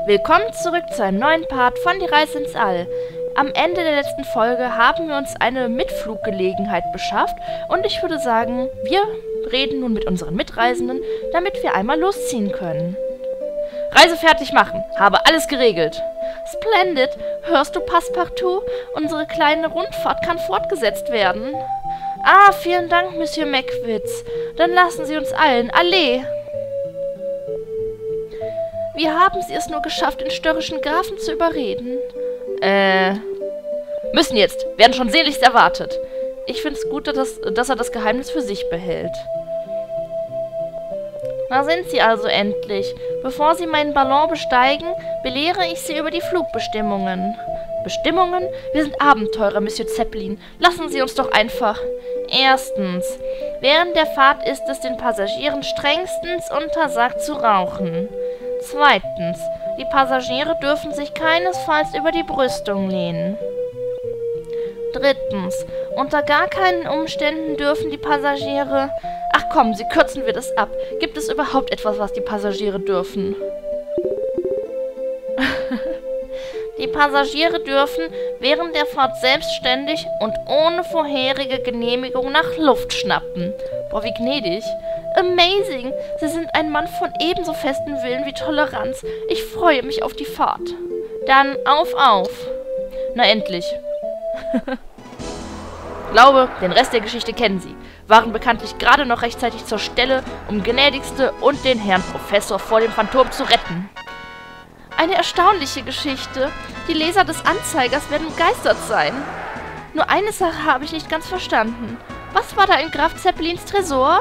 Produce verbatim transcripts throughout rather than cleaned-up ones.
Willkommen zurück zu einem neuen Part von Die Reise ins All. Am Ende der letzten Folge haben wir uns eine Mitfluggelegenheit beschafft und ich würde sagen, wir reden nun mit unseren Mitreisenden, damit wir einmal losziehen können. Reise fertig machen, habe alles geregelt. Splendid, hörst du Passepartout? Unsere kleine Rundfahrt kann fortgesetzt werden. Ah, vielen Dank, Monsieur Meckwitz. Dann lassen Sie uns eilen. Allez! Wie haben Sie es nur geschafft, den störrischen Grafen zu überreden? Äh, müssen jetzt. Werden schon seligst erwartet. Ich finde es gut, dass, dass er das Geheimnis für sich behält. Da sind Sie also endlich. Bevor Sie meinen Ballon besteigen, belehre ich Sie über die Flugbestimmungen. Bestimmungen? Wir sind Abenteurer, Monsieur Zeppelin. Lassen Sie uns doch einfach. Erstens. Während der Fahrt ist es den Passagieren strengstens untersagt zu rauchen. Zweitens. Die Passagiere dürfen sich keinesfalls über die Brüstung lehnen. Drittens. Unter gar keinen Umständen dürfen die Passagiere... Ach komm, Sie kürzen wir das ab. Gibt es überhaupt etwas, was die Passagiere dürfen? Die Passagiere dürfen während der Fahrt selbstständig und ohne vorherige Genehmigung nach Luft schnappen. Boah, wie gnädig. Amazing! Sie sind ein Mann von ebenso festem Willen wie Toleranz. Ich freue mich auf die Fahrt. Dann auf, auf. Na endlich. Glaube, den Rest der Geschichte kennen Sie. Waren bekanntlich gerade noch rechtzeitig zur Stelle, um Gnädigste und den Herrn Professor vor dem Phantom zu retten. Eine erstaunliche Geschichte. Die Leser des Anzeigers werden begeistert sein. Nur eine Sache habe ich nicht ganz verstanden. Was war da in Graf Zeppelins Tresor?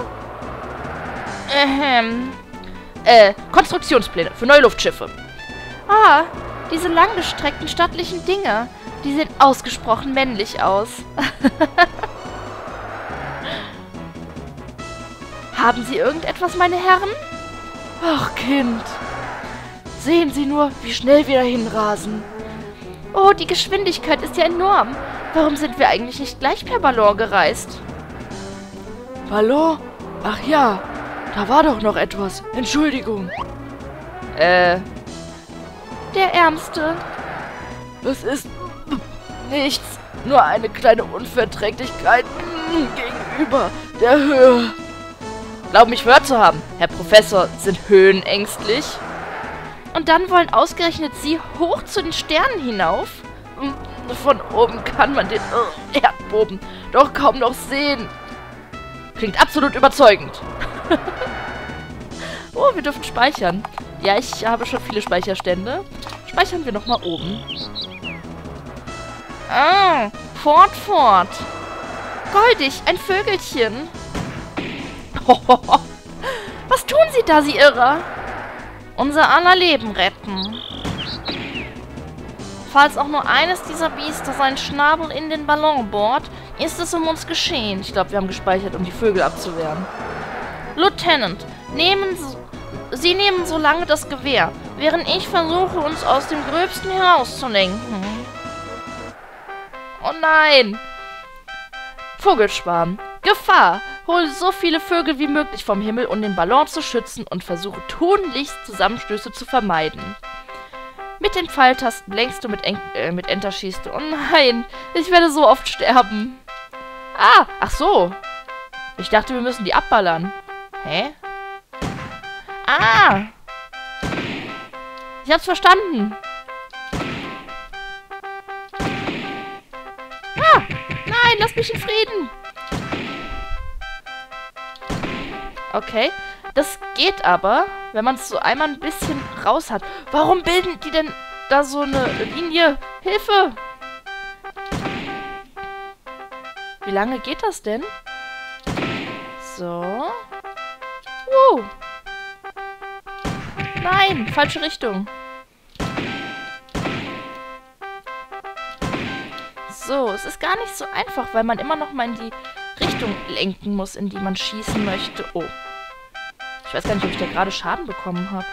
Ähm, äh, Konstruktionspläne für neue Luftschiffe. Ah, diese langgestreckten, stattlichen Dinger. Die sehen ausgesprochen männlich aus. Haben Sie irgendetwas, meine Herren? Ach, Kind. Sehen Sie nur, wie schnell wir dahin rasen. Oh, die Geschwindigkeit ist ja enorm. Warum sind wir eigentlich nicht gleich per Ballon gereist? Ballon? Ach ja, da war doch noch etwas. Entschuldigung. Äh, der Ärmste. Es ist nichts. Nur eine kleine Unverträglichkeit gegenüber der Höhe. Glauben mich gehört zu haben. Herr Professor, sind höhenängstlich? Und dann wollen ausgerechnet Sie hoch zu den Sternen hinauf? Von oben kann man den uh, Erdboden doch kaum noch sehen. Klingt absolut überzeugend. Oh, wir dürfen speichern. Ja, ich habe schon viele Speicherstände. Speichern wir nochmal oben. Ah, fort, fort. Goldig, ein Vögelchen. Was tun Sie da, Sie Irrer? Unser aller Leben retten. Falls auch nur eines dieser Biester seinen Schnabel in den Ballon bohrt, ist es um uns geschehen. Ich glaube, wir haben gespeichert, um die Vögel abzuwehren. Lieutenant, nehmen Sie, Sie nehmen so lange das Gewehr, während ich versuche, uns aus dem Gröbsten herauszulenken. Oh nein! Vogelschwarm. Gefahr! Hole so viele Vögel wie möglich vom Himmel, um den Ballon zu schützen und versuche tunlichst Zusammenstöße zu vermeiden. Mit den Pfeiltasten lenkst du, mit, en äh, mit Enter schießt du. Oh nein, ich werde so oft sterben. Ah, ach so. Ich dachte, wir müssen die abballern. Hä? Ah! Ich hab's verstanden. Ah! Nein, lass mich in Frieden. Okay, das geht aber, wenn man es so einmal ein bisschen raus hat. Warum bilden die denn da so eine Linie? Hilfe! Wie lange geht das denn? So. Uh. Nein, falsche Richtung. So, es ist gar nicht so einfach, weil man immer noch mal in die Richtung lenken muss, in die man schießen möchte. Oh. Ich weiß gar nicht, ob ich da gerade Schaden bekommen habe.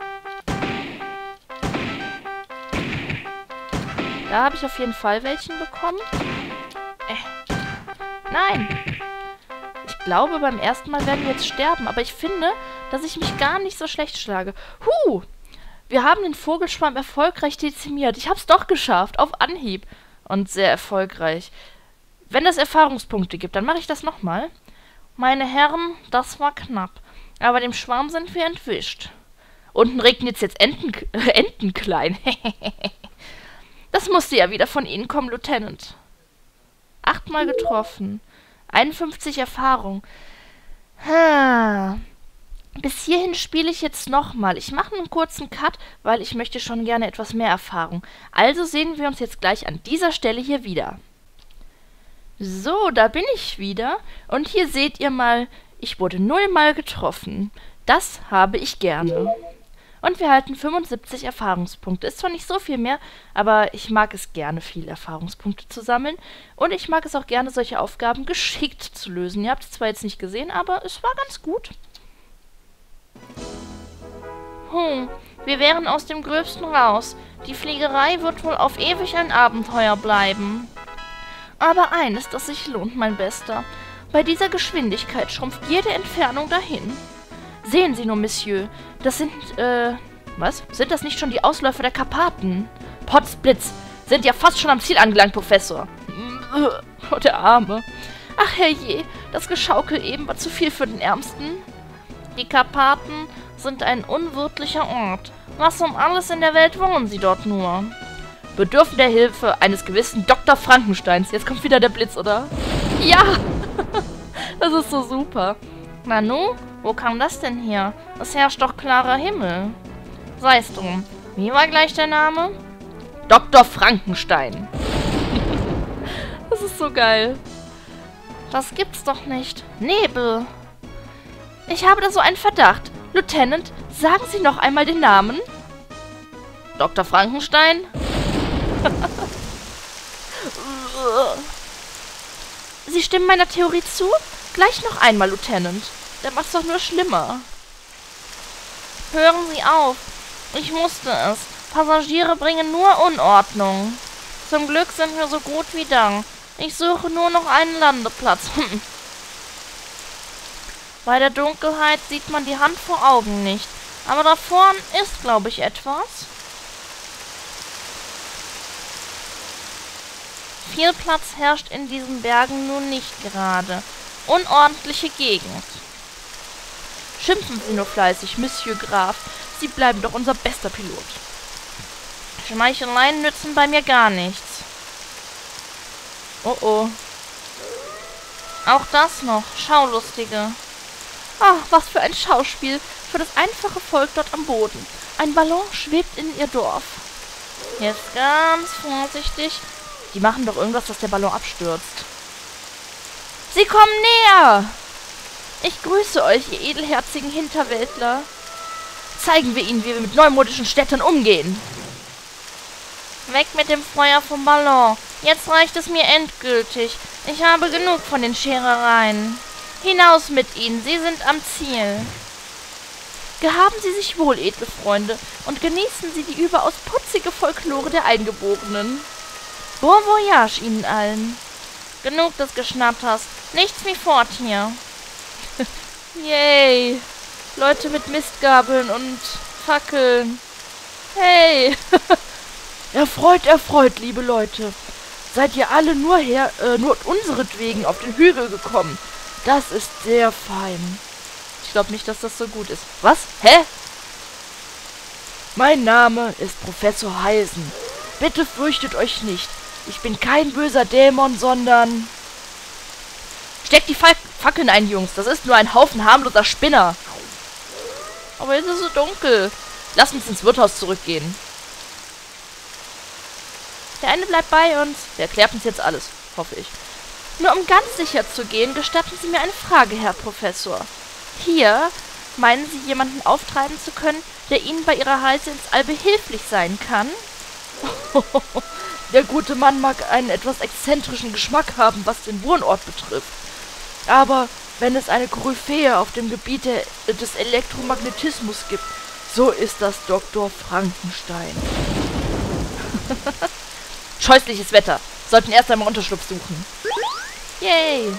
Da habe ich auf jeden Fall welchen bekommen. Äh. Nein. Ich glaube, beim ersten Mal werden wir jetzt sterben. Aber ich finde, dass ich mich gar nicht so schlecht schlage. Huh. Wir haben den Vogelschwarm erfolgreich dezimiert. Ich hab's doch geschafft, auf Anhieb. Und sehr erfolgreich. Wenn es Erfahrungspunkte gibt, dann mache ich das nochmal. Meine Herren, das war knapp. Aber dem Schwarm sind wir entwischt. Unten regnet jetzt Enten, äh, Enten klein. Das musste ja wieder von Ihnen kommen, Lieutenant. Achtmal getroffen. einundfünfzig Erfahrung. Ha. Bis hierhin spiele ich jetzt nochmal. Ich mache einen kurzen Cut, weil ich möchte schon gerne etwas mehr Erfahrung. Also sehen wir uns jetzt gleich an dieser Stelle hier wieder. So, da bin ich wieder. Und hier seht ihr mal, ich wurde nullmal getroffen. Das habe ich gerne. Und wir halten fünfundsiebzig Erfahrungspunkte. Ist zwar nicht so viel mehr, aber ich mag es gerne, viele Erfahrungspunkte zu sammeln. Und ich mag es auch gerne, solche Aufgaben geschickt zu lösen. Ihr habt es zwar jetzt nicht gesehen, aber es war ganz gut. Hm, wir wären aus dem Gröbsten raus. Die Fliegerei wird wohl auf ewig ein Abenteuer bleiben. Aber eines, das sich lohnt, mein Bester. Bei dieser Geschwindigkeit schrumpft jede Entfernung dahin. Sehen Sie nur, Monsieur, das sind, äh, was? Sind das nicht schon die Ausläufer der Karpaten? Potzblitz, sind ja fast schon am Ziel angelangt, Professor. Oh, der Arme. Ach herrje, das Geschaukel eben war zu viel für den Ärmsten. Die Karpaten sind ein unwirtlicher Ort. Was um alles in der Welt wohnen Sie dort nur? Bedürfen der Hilfe eines gewissen Doktor Frankensteins. Jetzt kommt wieder der Blitz, oder? Ja! Das ist so super. Nanu, wo kam das denn her? Es herrscht doch klarer Himmel. Sei es drum. Wie war gleich der Name? Doktor Frankenstein. Das ist so geil. Das gibt's doch nicht. Nebel. Ich habe da so einen Verdacht. Lieutenant, sagen Sie noch einmal den Namen. Doktor Frankenstein? Sie stimmen meiner Theorie zu? Gleich noch einmal, Lieutenant. Der macht's doch nur schlimmer. Hören Sie auf. Ich musste es. Passagiere bringen nur Unordnung. Zum Glück sind wir so gut wie da. Ich suche nur noch einen Landeplatz. Bei der Dunkelheit sieht man die Hand vor Augen nicht. Aber da vorn ist, glaube ich, etwas. Viel Platz herrscht in diesen Bergen nun nicht gerade. Unordentliche Gegend. Schimpfen Sie nur fleißig, Monsieur Graf. Sie bleiben doch unser bester Pilot. Schmeicheleien nützen bei mir gar nichts. Oh oh. Auch das noch. Schaulustige. Ach, was für ein Schauspiel für das einfache Volk dort am Boden. Ein Ballon schwebt in ihr Dorf. Jetzt ganz vorsichtig. Die machen doch irgendwas, dass der Ballon abstürzt. Sie kommen näher! Ich grüße euch, ihr edelherzigen Hinterwäldler. Zeigen wir ihnen, wie wir mit neumodischen Städtern umgehen. Weg mit dem Feuer vom Ballon. Jetzt reicht es mir endgültig. Ich habe genug von den Scherereien. Hinaus mit ihnen, sie sind am Ziel. Gehaben Sie sich wohl, edle Freunde, und genießen Sie die überaus putzige Folklore der Eingeborenen. Bon voyage Ihnen allen. Genug des Geschnatters. Nichts wie fort hier. Yay. Leute mit Mistgabeln und Fackeln. Hey. Erfreut, erfreut, liebe Leute. Seid ihr alle nur her, äh, nur unseretwegen auf den Hügel gekommen. Das ist sehr fein. Ich glaube nicht, dass das so gut ist. Was? Hä? Mein Name ist Professor Heisen. Bitte fürchtet euch nicht. Ich bin kein böser Dämon, sondern... Steckt die Fac Fackeln ein, Jungs. Das ist nur ein Haufen harmloser Spinner. Aber jetzt ist es so dunkel. Lasst uns ins Wirtshaus zurückgehen. Der eine bleibt bei uns. Der erklärt uns jetzt alles. Hoffe ich. Nur um ganz sicher zu gehen, gestatten Sie mir eine Frage, Herr Professor. Hier, meinen Sie, jemanden auftreiben zu können, der Ihnen bei Ihrer Reise ins All behilflich sein kann? Der gute Mann mag einen etwas exzentrischen Geschmack haben, was den Wohnort betrifft. Aber wenn es eine Koryphäe auf dem Gebiet der, des Elektromagnetismus gibt, so ist das Doktor Frankenstein. Scheußliches Wetter. Sollten erst einmal Unterschlupf suchen. Yay.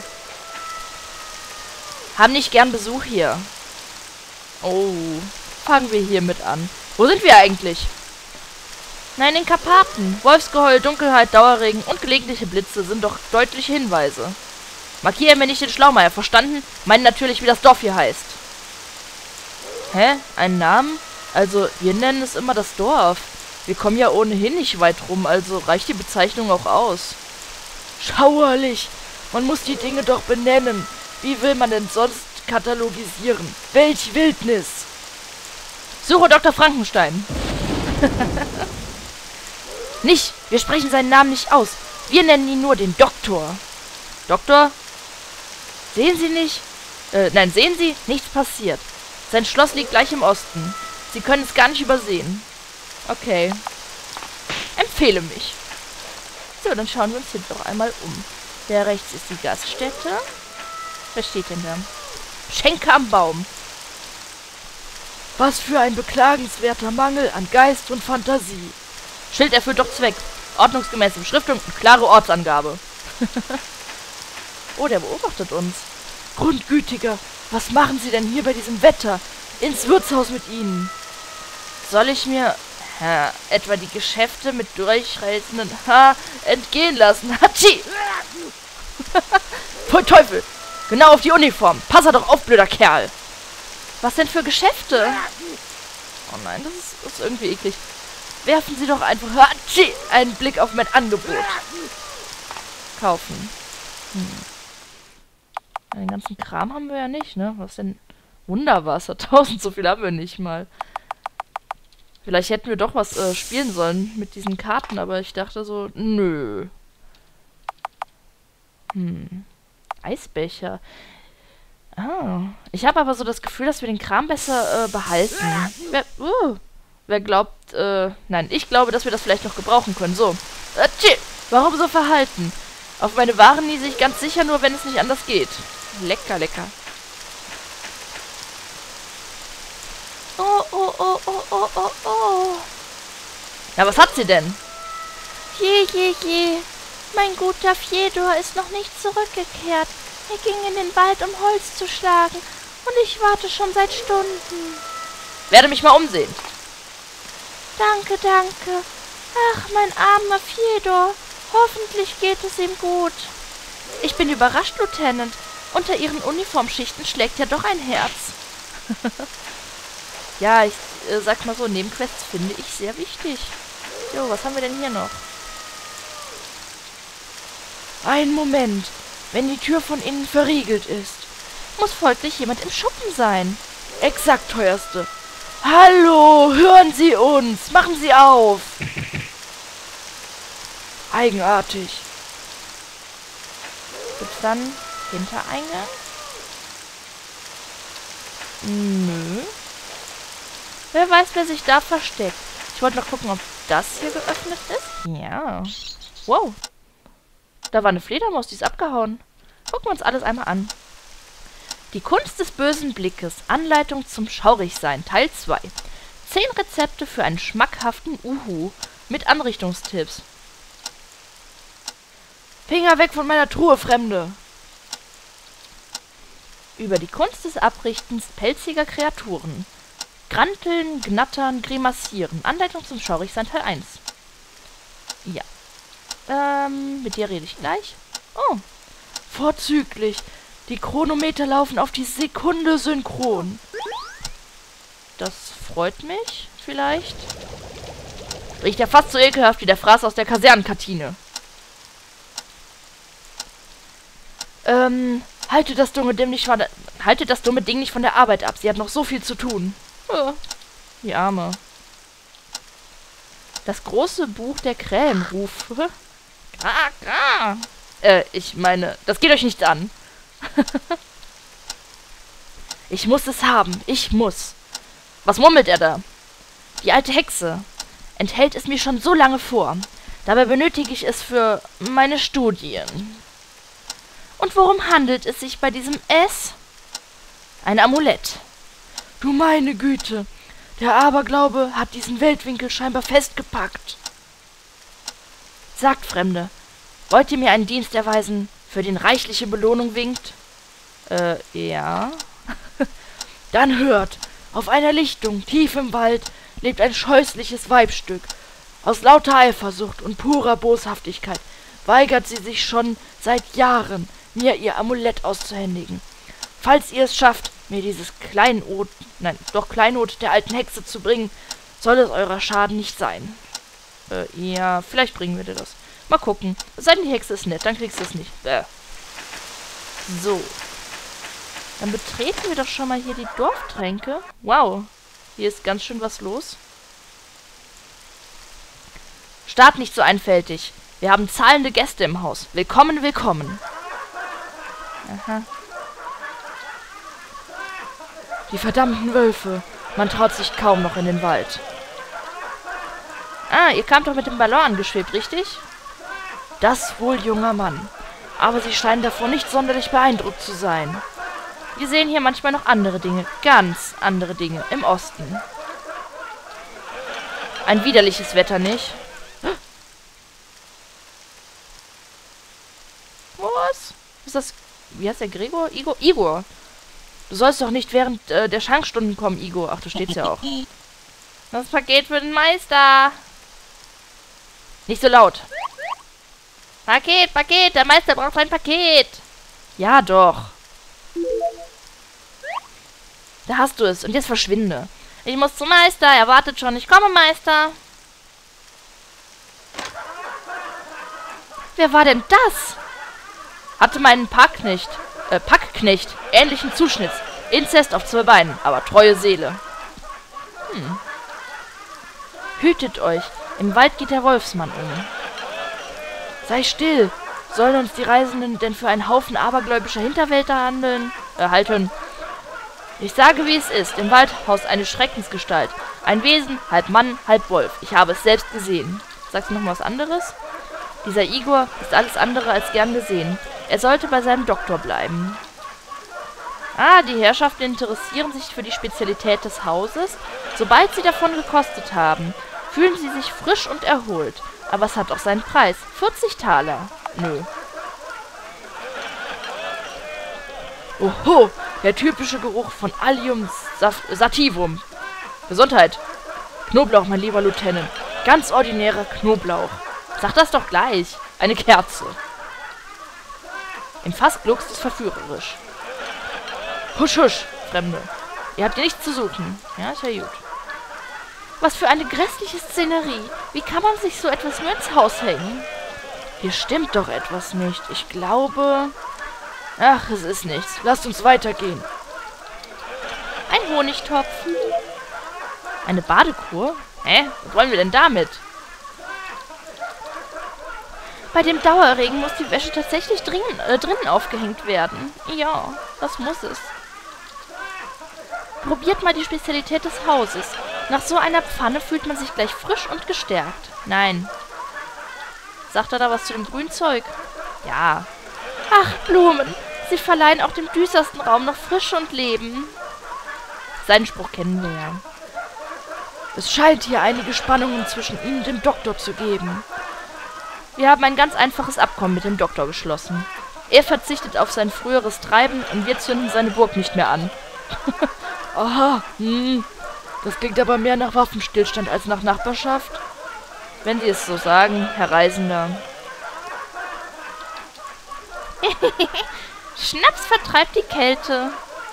Haben nicht gern Besuch hier. Oh, fangen wir hiermit an. Wo sind wir eigentlich? Nein, in den Karpaten. Wolfsgeheul, Dunkelheit, Dauerregen und gelegentliche Blitze sind doch deutliche Hinweise. Markiere mir nicht den Schlaumeier, verstanden? Meine natürlich, wie das Dorf hier heißt. Hä? Einen Namen? Also, wir nennen es immer das Dorf. Wir kommen ja ohnehin nicht weit rum, also reicht die Bezeichnung auch aus. Schauerlich! Man muss die Dinge doch benennen. Wie will man denn sonst katalogisieren? Welch Wildnis! Suche Doktor Frankenstein. Nicht! Wir sprechen seinen Namen nicht aus. Wir nennen ihn nur den Doktor. Doktor? Sehen Sie nicht? Äh, nein, sehen Sie? Nichts passiert. Sein Schloss liegt gleich im Osten. Sie können es gar nicht übersehen. Okay. Empfehle mich. So, dann schauen wir uns hier doch einmal um. Da rechts ist die Gaststätte. Was steht denn da? Schenke am Baum. Was für ein beklagenswerter Mangel an Geist und Fantasie. Schild erfüllt doch Zweck. Ordnungsgemäße Beschriftung und klare Ortsangabe. Oh, der beobachtet uns. Grundgütiger, was machen Sie denn hier bei diesem Wetter? Ins Wirtshaus mit Ihnen. Soll ich mir äh, etwa die Geschäfte mit durchreißenden Haar entgehen lassen? Hatschi! Voll Teufel! Genau auf die Uniform. Pass doch auf, blöder Kerl. Was denn für Geschäfte? Oh nein, das ist, ist irgendwie eklig. Werfen Sie doch einfach Hatschi, einen Blick auf mein Angebot. Kaufen. Hm. Den ganzen Kram haben wir ja nicht, ne? Was denn? Wunderwasser. Tausend, so viel haben wir nicht mal. Vielleicht hätten wir doch was äh, spielen sollen mit diesen Karten, aber ich dachte so, nö. Hm. Eisbecher. Ah. Ich habe aber so das Gefühl, dass wir den Kram besser äh, behalten. Wer, uh, wer glaubt, äh, nein, ich glaube, dass wir das vielleicht noch gebrauchen können. So. Äh, Warum so verhalten? Auf meine Waren niese ich ganz sicher nur, wenn es nicht anders geht. Lecker, lecker. Oh, oh, oh, oh, oh, oh, oh. Na, was hat sie denn? Je, je, je. Mein guter Fjedor ist noch nicht zurückgekehrt. Er ging in den Wald, um Holz zu schlagen. Und ich warte schon seit Stunden. Werde mich mal umsehen. Danke, danke. Ach, mein armer Fjedor. Hoffentlich geht es ihm gut. Ich bin überrascht, Lieutenant. Unter Ihren Uniformschichten schlägt ja doch ein Herz. Ja, ich äh, sag mal so, Nebenquests finde ich sehr wichtig. Jo, was haben wir denn hier noch? Ein Moment. Wenn die Tür von innen verriegelt ist, muss folglich jemand im Schuppen sein. Exakt, Teuerste. Hallo, hören Sie uns. Machen Sie auf. Eigenartig. Gibt's dann Hintereingang? Nö. Wer weiß, wer sich da versteckt. Ich wollte noch gucken, ob das hier geöffnet ist. Ja. Wow. Da war eine Fledermaus, die ist abgehauen. Gucken wir uns alles einmal an. Die Kunst des bösen Blickes. Anleitung zum Schaurigsein. Teil zwei. Zehn Rezepte für einen schmackhaften Uhu. Mit Anrichtungstipps. Finger weg von meiner Truhe, Fremde. Über die Kunst des Abrichtens pelziger Kreaturen. Granteln, Gnattern, Grimassieren. Anleitung zum Schaurigsein Teil eins. Ja. Ähm, mit dir rede ich gleich. Oh. Vorzüglich. Die Chronometer laufen auf die Sekunde synchron. Das freut mich, vielleicht. Riecht ja fast so ekelhaft wie der Fraß aus der Kasernenkantine. Ähm, halte das dumme Ding nicht von der, halte das dumme Ding nicht von der Arbeit ab. Sie hat noch so viel zu tun. Oh, die Arme. Das große Buch der Krähenrufe. Ah, ah. Äh, ich meine, das geht euch nichts an. Ich muss es haben. Ich muss. Was murmelt er da? Die alte Hexe enthält es mir schon so lange vor. Dabei benötige ich es für meine Studien. Und worum handelt es sich bei diesem S? Ein Amulett. Du meine Güte. Der Aberglaube hat diesen Weltwinkel scheinbar festgepackt. Sagt, Fremde, wollt ihr mir einen Dienst erweisen, für den reichliche Belohnung winkt? Äh, ja. Dann hört, auf einer Lichtung, tief im Wald, lebt ein scheußliches Weibstück. Aus lauter Eifersucht und purer Boshaftigkeit weigert sie sich schon seit Jahren, mir ihr Amulett auszuhändigen. Falls ihr es schafft, mir dieses Kleinod, nein, doch Kleinod der alten Hexe zu bringen, soll es eurer Schaden nicht sein. Äh, ja, vielleicht bringen wir dir das. Mal gucken. Es sei denn, die Hexe ist nett, dann kriegst du es nicht. Äh. So. Dann betreten wir doch schon mal hier die Dorftränke. Wow, hier ist ganz schön was los. Start nicht so einfältig. Wir haben zahlende Gäste im Haus. Willkommen, willkommen. Aha. Die verdammten Wölfe. Man traut sich kaum noch in den Wald. Ah, ihr kamt doch mit dem Ballon angeschwebt, richtig? Das wohl, junger Mann. Aber sie scheinen davon nicht sonderlich beeindruckt zu sein. Wir sehen hier manchmal noch andere Dinge, ganz andere Dinge, im Osten. Ein widerliches Wetter, nicht? Was? Ist das... Wie heißt der? Gregor? Igor? Igor! Du sollst doch nicht während äh, der Schankstunden kommen, Igor. Ach, da steht's ja auch. Das Paket für den Meister. Nicht so laut. Paket, Paket, der Meister braucht ein Paket. Ja, doch. Da hast du es. Und jetzt verschwinde. Ich muss zum Meister. Er wartet schon. Ich komme, Meister. Wer war denn das? Hatte meinen Packknecht, äh, Packknecht ähnlichen Zuschnitts. Inzest auf zwei Beinen, aber treue Seele. Hm. Hütet euch. Im Wald geht der Wolfsmann um. Sei still. Sollen uns die Reisenden denn für einen Haufen abergläubischer Hinterwälder handeln? Äh, halten. Ich sage, wie es ist. Im Wald haust eine Schreckensgestalt. Ein Wesen, halb Mann, halb Wolf. Ich habe es selbst gesehen. Sagst du noch mal was anderes? Dieser Igor ist alles andere als gern gesehen. Er sollte bei seinem Doktor bleiben. Ah, die Herrschaften interessieren sich für die Spezialität des Hauses. Sobald sie davon gekostet haben, fühlen sie sich frisch und erholt. Aber es hat auch seinen Preis. vierzig Taler. Nö. Oho, der typische Geruch von Allium sativum. Gesundheit. Knoblauch, mein lieber Lieutenant. Ganz ordinärer Knoblauch. Sag das doch gleich. Eine Kerze. Im Fass gluckst es verführerisch. Husch, husch, Fremde. Ihr habt hier nichts zu suchen. Ja, ist ja gut. Was für eine grässliche Szenerie. Wie kann man sich so etwas nur ins Haus hängen? Hier stimmt doch etwas nicht. Ich glaube... Ach, es ist nichts. Lasst uns weitergehen. Ein Honigtopf. Eine Badekur? Hä? Was wollen wir denn damit? Bei dem Dauerregen muss die Wäsche tatsächlich dringend, äh, drinnen aufgehängt werden. Ja, das muss es. Probiert mal die Spezialität des Hauses. Nach so einer Pfanne fühlt man sich gleich frisch und gestärkt. Nein. Sagt er da was zu dem grünen Zeug? Ja. Ach, Blumen. Sie verleihen auch dem düstersten Raum noch Frische und Leben. Seinen Spruch kennen wir ja. Es scheint hier einige Spannungen zwischen Ihnen und dem Doktor zu geben. Wir haben ein ganz einfaches Abkommen mit dem Doktor geschlossen. Er verzichtet auf sein früheres Treiben und wir zünden seine Burg nicht mehr an. Aha, hm. Das klingt aber mehr nach Waffenstillstand als nach Nachbarschaft. Wenn Sie es so sagen, Herr Reisender. Schnaps vertreibt die Kälte.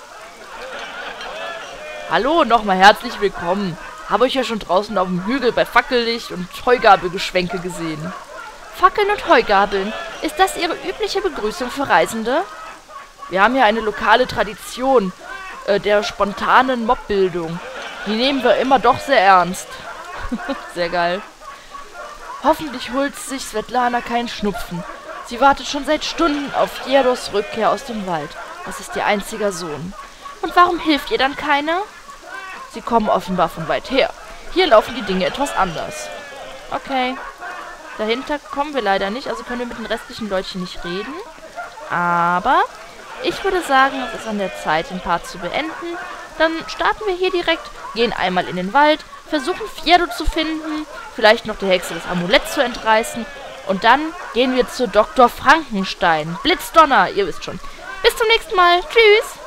Hallo, nochmal herzlich willkommen. Habe euch ja schon draußen auf dem Hügel bei Fackellicht und Heugabelgeschwenke gesehen. Fackeln und Heugabeln. Ist das Ihre übliche Begrüßung für Reisende? Wir haben hier eine lokale Tradition äh, der spontanen Mobbildung. Die nehmen wir immer doch sehr ernst. Sehr geil. Hoffentlich holt sich Svetlana keinen Schnupfen. Sie wartet schon seit Stunden auf Fjedos Rückkehr aus dem Wald. Das ist ihr einziger Sohn. Und warum hilft ihr dann keiner? Sie kommen offenbar von weit her. Hier laufen die Dinge etwas anders. Okay. Dahinter kommen wir leider nicht, also können wir mit den restlichen Leutchen nicht reden. Aber ich würde sagen, es ist an der Zeit, den Part zu beenden. Dann starten wir hier direkt, gehen einmal in den Wald, versuchen Fjedo zu finden, vielleicht noch der Hexe das Amulett zu entreißen. Und dann gehen wir zu Doktor Frankenstein. Blitzdonner, ihr wisst schon. Bis zum nächsten Mal. Tschüss.